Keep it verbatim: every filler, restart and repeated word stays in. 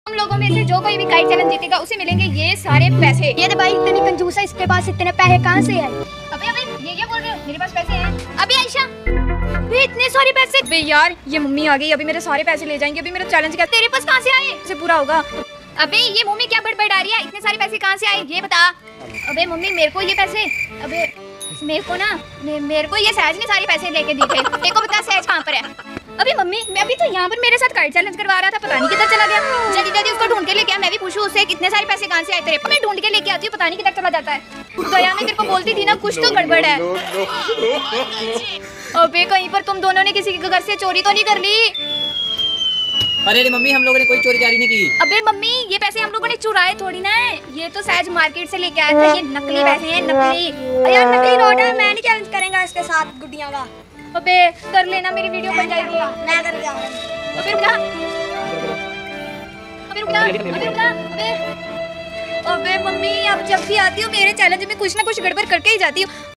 हम लोगों में से जो कोई भी काइट चैलेंज जीतेगा उसे मिलेंगे ये सारे पैसे। ये तो भाई इतनी कंजूस है, इसके पास इतने पैसे कहाँ से आए? अबे अबे ये क्या बोल रहे हो, मेरे पास पैसे हैं। अबे आयशा, अबे इतने सारे पैसे। अबे यार ये मम्मी आ गई, अभी मेरे सारे पैसे ले जाएंगे। अभी मेरा चैलेंज क्या, तेरे पास कहाँ से आए? इसे पूरा होगा। अबे ये मम्मी क्या बड़बड़ आ रही है, इतने सारे पैसे कहाँ से आए ये बता। अबे मम्मी मेरे को ये पैसे, अबे मेरे को ना मे, मेरे को ये सहज ने सारे पैसे लेके दिए थे। तेरे को बता सहज कहाँ पर है? अभी मम्मी मैं अभी तो यहाँ पर मेरे साथ काइट चैलेंज करवा रहा था, पता नहीं किधर चला गया। जल्दी जल्दी उसको ढूंढ के लेके आ, मैं भी पूछूं उससे कितने सारे पैसे कहाँ से आए तेरे। मैं ढूंढ के लेके आती हूँ, पता नहीं किधर चला जाता है। दया मैं तेरे को बोलती थी ना कुछ तो गड़बड़ है। अबे कहीं पर तुम दोनों ने किसी के घर से चोरी तो नहीं कर ली? अरे मम्मी हम लोगों ने कोई चोरी चारी नहीं की। अबे मम्मी ये पैसे हम लोगों ने चुराए थोड़ी ना है, ये तो सहज मार्केट से लेके आया था। ये नकली पैसे हैं, नकली। यार नकली नोट है, मैं नहीं चैलेंज करेंगा इसके साथ गुड्डियाँ का। अबे कर लेना, मेरी वीडियो बन जाएगी। मैं कर दिया। अबे रुकना, अबे रुकना, अबे रुकना, अबे अबे मम्मी अब जब भी आती हो मेरे चैलेंज में कुछ ना कुछ गड़बड़ करके ही जाती हूँ।